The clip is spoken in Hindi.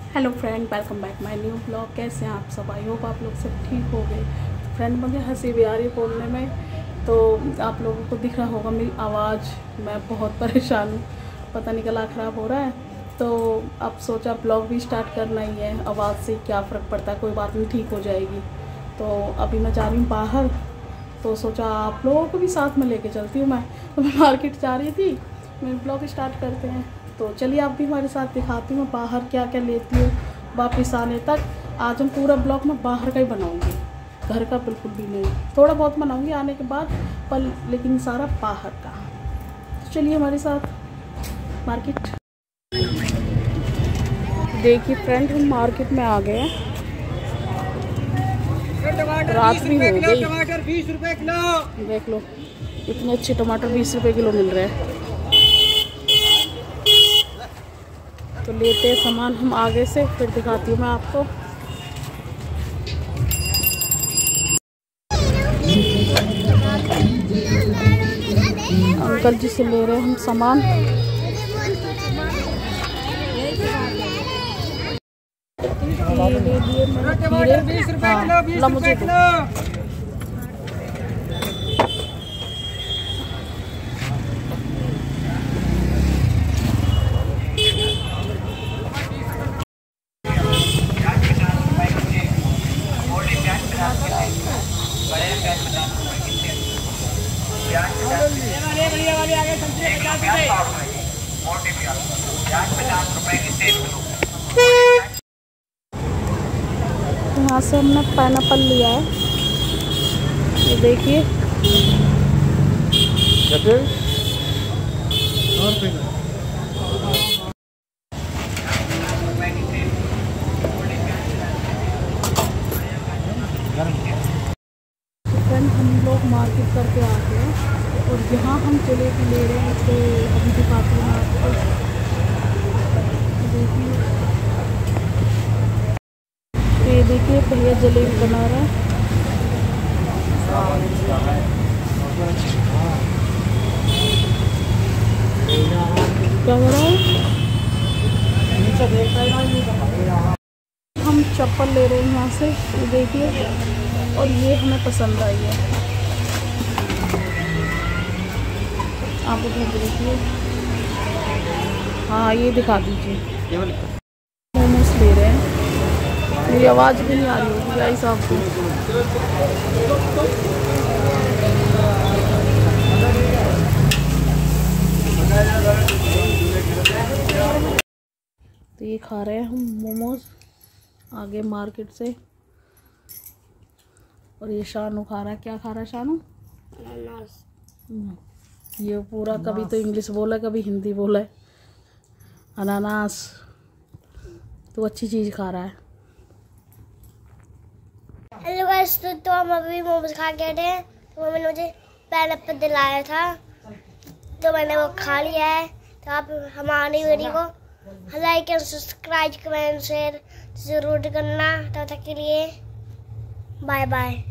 Hello friend, welcome back my new blog. कैसे हैं आप सब? आई होप आप लोग सब ठीक हो गए। फ्रेंड, मुझे हंसी भी आ रही है बोलने में, तो आप लोगों को दिख रहा होगा मेरी आवाज़। मैं बहुत परेशान हूँ, पता नहीं गला ख़राब हो रहा है। तो अब सोचा ब्लॉग भी स्टार्ट करना ही है। आवाज़ से क्या फ़र्क पड़ता है, कोई बात नहीं, ठीक हो जाएगी। तो अभी मैं जा रही हूँ बाहर, तो सोचा आप लोगों को भी साथ में लेके चलती हूँ। मैं मार्केट जा रही थी, मैं ब्लॉग स्टार्ट करते हैं। तो चलिए आप भी हमारे साथ दिखाती हूँ बाहर क्या क्या लेती हूँ वापस आने तक। आज हम पूरा ब्लॉग मैं बाहर का ही बनाऊँगी, घर का बिल्कुल भी नहीं। थोड़ा बहुत बनाऊँगी आने के बाद, पर लेकिन सारा बाहर का। तो चलिए हमारे साथ मार्केट। देखिए फ्रेंड, हम मार्केट में आ गए हैं। रात भी हो गई। टमाटर 20 रुपए किलो। देख लो, इतने अच्छे टमाटर 20 रुपए किलो मिल रहे हैं। तो लेते हैं सामान हम आगे से, फिर दिखाती हूँ मैं आपको। अंकल जी से ले रहे हैं हम सामान। ये ले लिए मैंने खीरे। 20 रुपए किलो, 20 ला रुपए मुझे किलो। यहाँ से हमने पाइनएप्पल लिया है, ये देखिए। फ्रेंड, हम लोग मार्केट करके आ गए हैं और यहाँ हम जलेबी ले रहे हैं। तो अभी दिखाती हूँ आपको। देखिए, तो ये देखिए भैया जलेबी बना रहे हैं। क्या हो रहा है? हम चप्पल ले रहे हैं यहाँ से, ये देखिए। और ये हमें पसंद आई है, आप उधर देखिए। हाँ, ये दिखा दीजिए। मोमोज ले रहे हैं। मेरी आवाज़ भी नहीं आ रही होगी गाइस आपको। तो ये खा रहे हैं हम मोमोज आगे मार्केट से। और ये शानू खा रहा है। क्या खा रहा है शानू? अनानास। ये पूरा कभी तो इंग्लिश बोला, कभी हिंदी बोला है। अनानास तो अच्छी चीज़ खा रहा है। हेलो गाइस, तो हम अभी मोमोज खा के हटे हैं। तो मम्मी ने मुझे पाइनएप्पल दिलाया था, तो मैंने वो खा लिया है। तो आप हमारी वीडियो को like and subscribe, comment, share जरूर करना। तब तक के लिए बाय बाय।